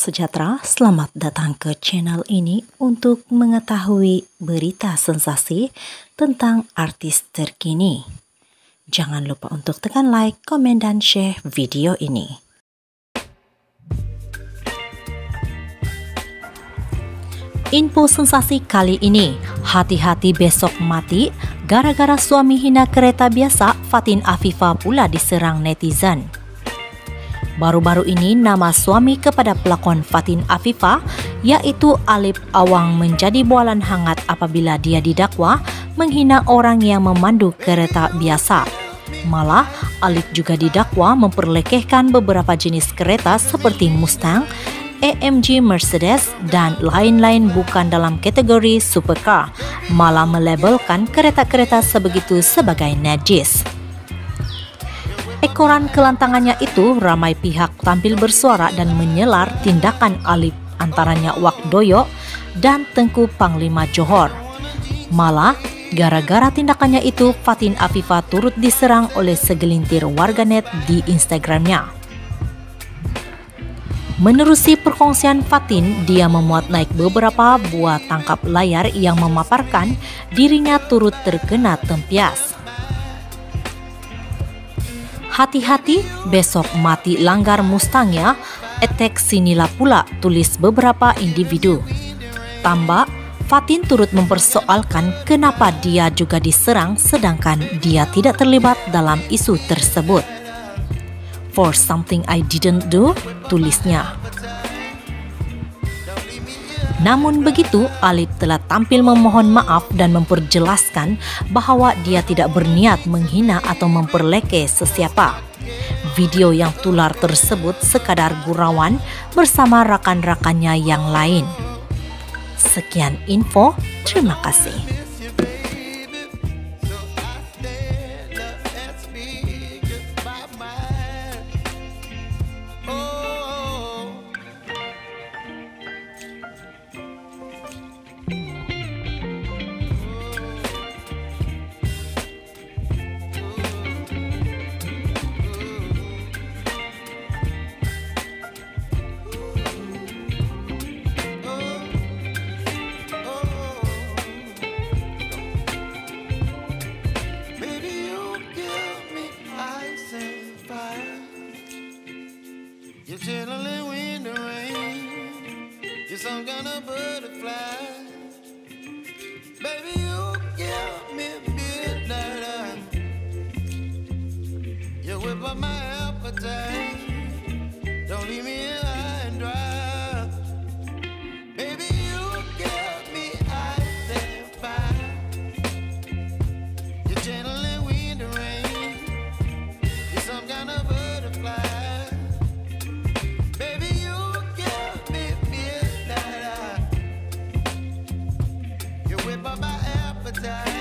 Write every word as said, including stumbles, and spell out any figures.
sejahtera, selamat datang ke channel ini untuk mengetahui berita sensasi tentang artis terkini. Jangan lupa untuk tekan like, komen, dan share video ini. Info sensasi kali ini, hati-hati besok mati gara-gara suami hina kereta biasa. Fatin Afifah pula diserang netizen. Baru-baru ini nama suami kepada pelakon Fatin Afifah yaitu Alip Awang menjadi bualan hangat apabila dia didakwa menghina orang yang memandu kereta biasa. Malah Alip juga didakwa memperlekehkan beberapa jenis kereta seperti Mustang, A M G Mercedes, dan lain-lain bukan dalam kategori supercar, malah melabelkan kereta-kereta sebegitu sebagai najis. Ekoran kelantangannya itu ramai pihak tampil bersuara dan menyelar tindakan Alip, antaranya Wak Doyo dan Tengku Panglima Johor. Malah, gara-gara tindakannya itu, Fatin Afifah turut diserang oleh segelintir warganet di Instagramnya. Menerusi perkongsian Fatin, dia memuat naik beberapa buah tangkap layar yang memaparkan dirinya turut terkena tempias. Hati-hati, besok mati langgar Mustangnya, attack sinilah pula, tulis beberapa individu. Tambah, Fatin turut mempersoalkan kenapa dia juga diserang sedangkan dia tidak terlibat dalam isu tersebut. For something I didn't do, tulisnya. Namun begitu, Alip telah tampil memohon maaf dan memperjelaskan bahawa dia tidak berniat menghina atau memperlekeh sesiapa. Video yang tular tersebut sekadar gurauan bersama rakan-rakannya yang lain. Sekian info, terima kasih. You're chilling in the rain. You're some kind of butterfly. Baby, you give me midnight. You whip up my appetite. Don't leave me here high and dry. Baby, you give me ice and fire. You're chilling in the rain. You're some kind of butterfly. Whip up my appetite.